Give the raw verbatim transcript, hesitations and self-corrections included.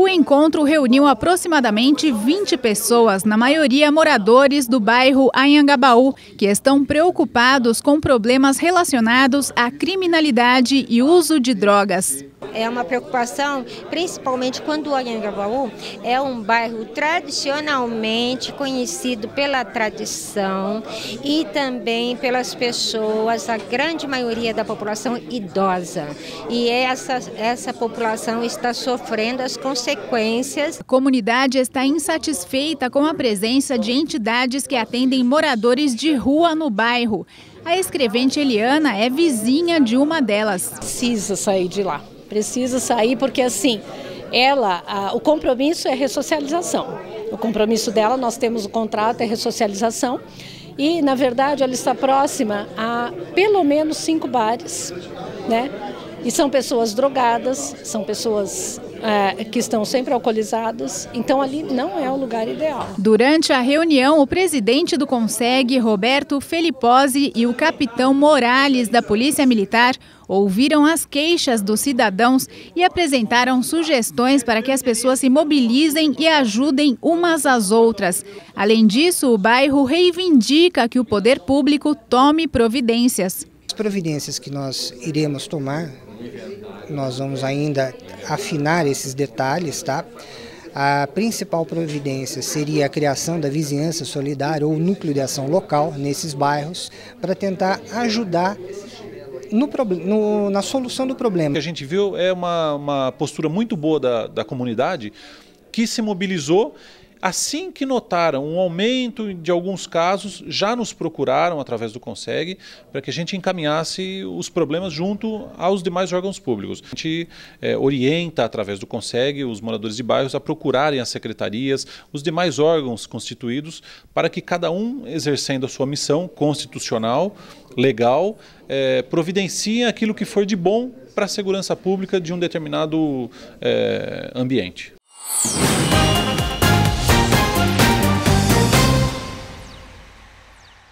O encontro reuniu aproximadamente vinte pessoas, na maioria moradores do bairro Anhangabaú, que estão preocupados com problemas relacionados à criminalidade e uso de drogas. É uma preocupação, principalmente quando o Anhangabaú é um bairro tradicionalmente conhecido pela tradição e também pelas pessoas, a grande maioria da população idosa. E essa, essa população está sofrendo as consequências. A comunidade está insatisfeita com a presença de entidades que atendem moradores de rua no bairro. A escrevente Eliana é vizinha de uma delas. Precisa sair de lá. Precisa sair porque, assim, ela, a, o compromisso é ressocialização. O compromisso dela, nós temos o contrato, é ressocialização. E, na verdade, ela está próxima a pelo menos cinco bares, né? E são pessoas drogadas, são pessoas é, que estão sempre alcoolizadas, então ali não é o lugar ideal. Durante a reunião, o presidente do Conseg, Roberto Felipozzi, e o capitão Morales, da Polícia Militar, ouviram as queixas dos cidadãos e apresentaram sugestões para que as pessoas se mobilizem e ajudem umas às outras. Além disso, o bairro reivindica que o poder público tome providências. As providências que nós iremos tomar, nós vamos ainda afinar esses detalhes, tá? A principal providência seria a criação da vizinhança solidária ou núcleo de ação local nesses bairros para tentar ajudar No, no, na solução do problema. O que a gente viu é uma, uma postura muito boa da, da comunidade que se mobilizou. Assim que notaram um aumento de alguns casos, já nos procuraram através do Conseg para que a gente encaminhasse os problemas junto aos demais órgãos públicos. A gente é, orienta através do Conseg os moradores de bairros a procurarem as secretarias, os demais órgãos constituídos, para que cada um, exercendo a sua missão constitucional, legal, é, providencie aquilo que for de bom para a segurança pública de um determinado é, ambiente.